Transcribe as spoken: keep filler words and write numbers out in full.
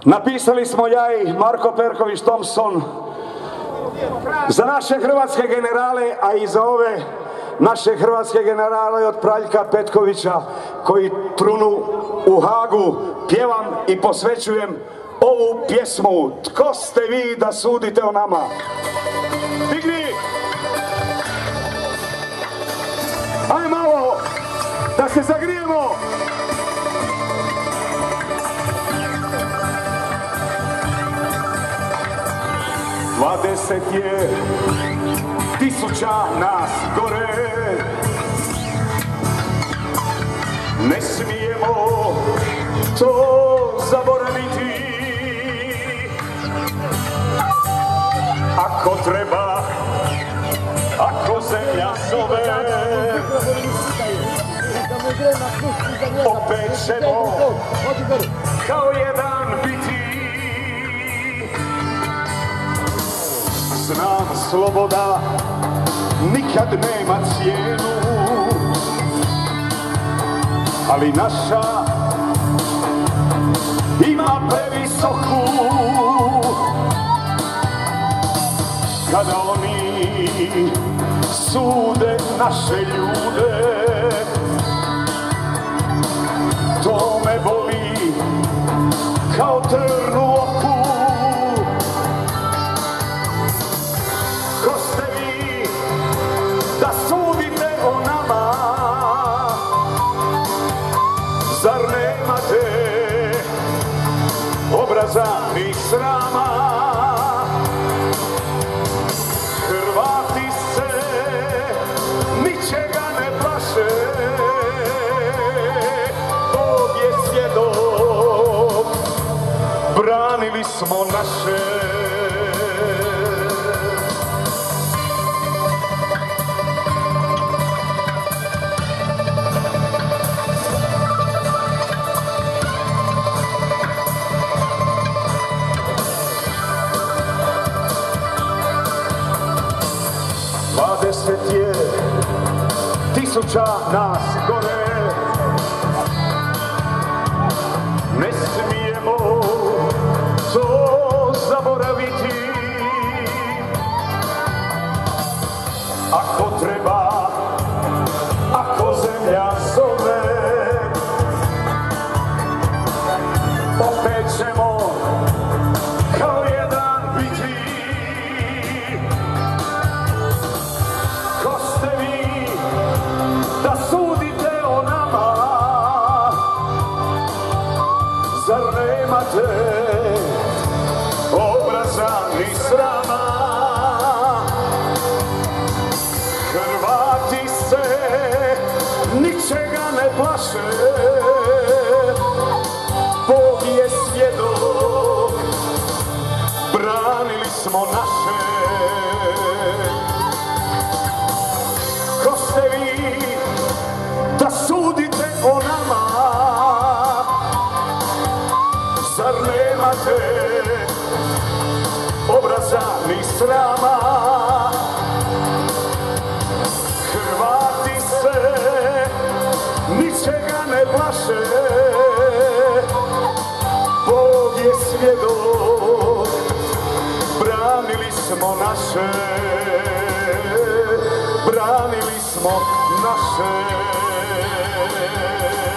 Napisali smo ja i Marko Perković Thompson za naše hrvatske generale, a i za ove naše hrvatske generale od Praljka Petkovića koji trunu u Hagu. Pjevam i posvećujem ovu pjesmu. Tko ste vi da sudite o nama? Digni! Aj malo da se zagrijemo! Dvadeset je tisuća nas gore, ne smijemo to zaboraviti. Ako treba, ako zemlja zove, opet ćemo kao jedan biti. Znam, sloboda nikad nema cijenu, ali naša ima previsoku. Kada oni sude naše ljude, to me boli kao trn u oku. Ko ste vi da sudite o nama? Zar nemate obraza ni srama? Hrvati se ničega ne plaše, Bog je svjedok, branili smo naše. Dvadeset je tisuća nas gore, ne smijemo to zaboraviti. Ako treba, ako zemlja zove, opet ćemo kao jedan biti. Ko ste vi da sudite o nama? Zar nemate obraza ni srama? Hrvati se ničega ne plaše, Bog je svjedok, branili smo naše. Ko ste vi da sudite o nama? Zar nemate obraza ni srama? Hrvati se ničega ne plaše, Bog je svjedok, branili smo naše, branili smo naše.